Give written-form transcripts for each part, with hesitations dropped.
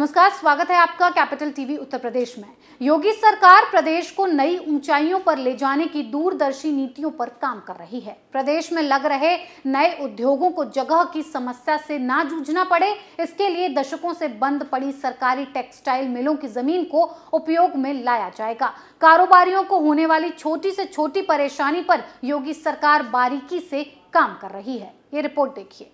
नमस्कार, स्वागत है आपका कैपिटल टीवी उत्तर प्रदेश में। योगी सरकार प्रदेश को नई ऊंचाइयों पर ले जाने की दूरदर्शी नीतियों पर काम कर रही है। प्रदेश में लग रहे नए उद्योगों को जगह की समस्या से ना जूझना पड़े, इसके लिए दशकों से बंद पड़ी सरकारी टेक्सटाइल मिलों की जमीन को उपयोग में लाया जाएगा। कारोबारियों को होने वाली छोटी से छोटी परेशानी पर योगी सरकार बारीकी से काम कर रही है। ये रिपोर्ट देखिए।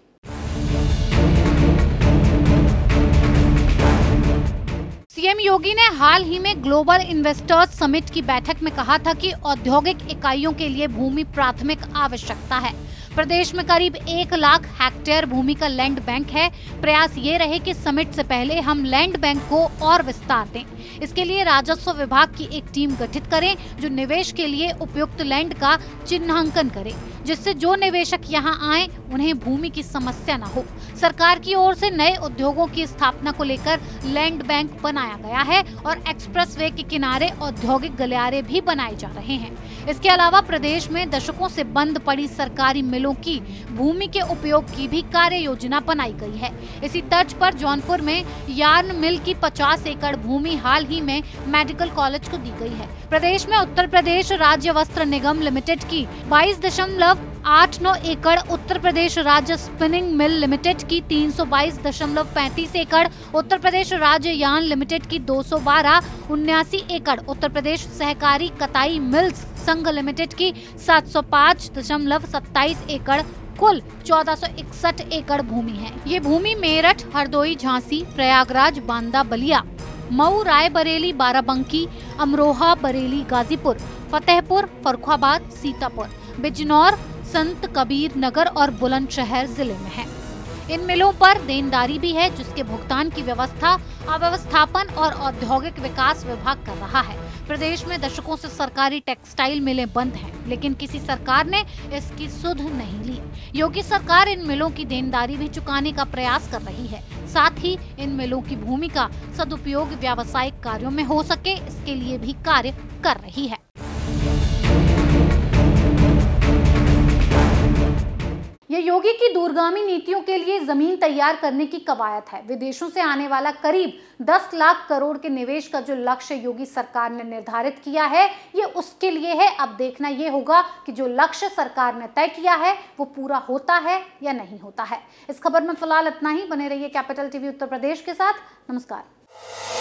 सीएम योगी ने हाल ही में ग्लोबल इन्वेस्टर्स समिट की बैठक में कहा था कि औद्योगिक इकाइयों के लिए भूमि प्राथमिक आवश्यकता है। प्रदेश में करीब 1 लाख हेक्टेयर भूमि का लैंड बैंक है। प्रयास ये रहे कि समिट से पहले हम लैंड बैंक को और विस्तार दें। इसके लिए राजस्व विभाग की एक टीम गठित करें जो निवेश के लिए उपयुक्त लैंड का चिन्हांकन करे, जिससे जो निवेशक यहाँ आए उन्हें भूमि की समस्या न हो। सरकार की ओर से नए उद्योगों की स्थापना को लेकर लैंड बैंक बनाया गया है और एक्सप्रेसवे के किनारे औद्योगिक गलियारे भी बनाए जा रहे हैं। इसके अलावा प्रदेश में दशकों से बंद पड़ी सरकारी मिलों की भूमि के उपयोग की भी कार्य योजना बनाई गई है। इसी तर्ज पर जौनपुर में यार्न मिल की 50 एकड़ भूमि हाल ही में मेडिकल कॉलेज को दी गई है। प्रदेश में उत्तर प्रदेश राज्य वस्त्र निगम लिमिटेड की 22.89 एकड़, उत्तर प्रदेश राज्य स्पिनिंग मिल लिमिटेड की 322.35 एकड़, उत्तर प्रदेश राज्य यार्न लिमिटेड की 212.79 एकड़, उत्तर प्रदेश सहकारी कताई मिल्स संघ लिमिटेड की 705.27 एकड़, कुल 1461 एकड़ भूमि है। ये भूमि मेरठ, हरदोई, झांसी, प्रयागराज, बांदा, बलिया, मऊ, रायबरेली, बाराबंकी, अमरोहा, बरेली, गाजीपुर, फतेहपुर, फर्रुखाबाद, सीतापुर, बिजनौर, संत कबीर नगर और बुलंदशहर जिले में है। इन मिलों पर देनदारी भी है, जिसके भुगतान की व्यवस्था अव्यवस्थापन और औद्योगिक विकास विभाग कर रहा है। प्रदेश में दशकों से सरकारी टेक्सटाइल मिलें बंद हैं, लेकिन किसी सरकार ने इसकी सुध नहीं ली। योगी सरकार इन मिलों की देनदारी भी चुकाने का प्रयास कर रही है। साथ ही इन मिलों की भूमि का सदुपयोग व्यावसायिक कार्यों में हो सके, इसके लिए भी कार्य कर रही है। ये योगी की दूरगामी नीतियों के लिए जमीन तैयार करने की कवायद है। विदेशों से आने वाला करीब 10 लाख करोड़ के निवेश का जो लक्ष्य योगी सरकार ने निर्धारित किया है, ये उसके लिए है। अब देखना ये होगा कि जो लक्ष्य सरकार ने तय किया है वो पूरा होता है या नहीं होता है। इस खबर में फिलहाल इतना ही। बने रहिए कैपिटल टीवी उत्तर प्रदेश के साथ। नमस्कार।